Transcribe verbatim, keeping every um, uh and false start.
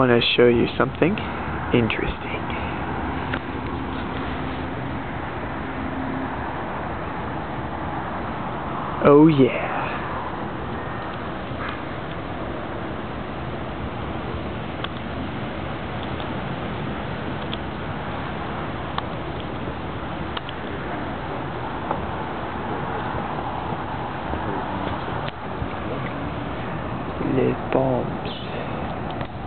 want to show you something interesting. Oh yeah.